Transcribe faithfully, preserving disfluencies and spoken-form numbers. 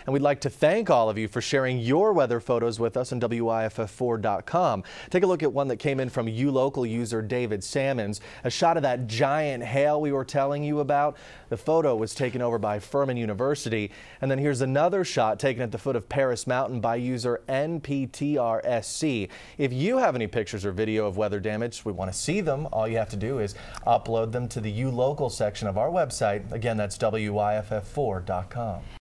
And we'd like to thank all of you for sharing your weather photos with us on W Y F F four dot com. Take a look at one that came in from ULocal user David Salmons. A shot of that giant hail we were telling you about. The photo was taken over by Furman University. And then here's another shot taken at the foot of Paris Mountain by user N P T R S C. If you have any pictures or video of weather damage, we want to see them. All you have to do is upload them to the ULocal section of our website. Again, that's W Y F F four dot com.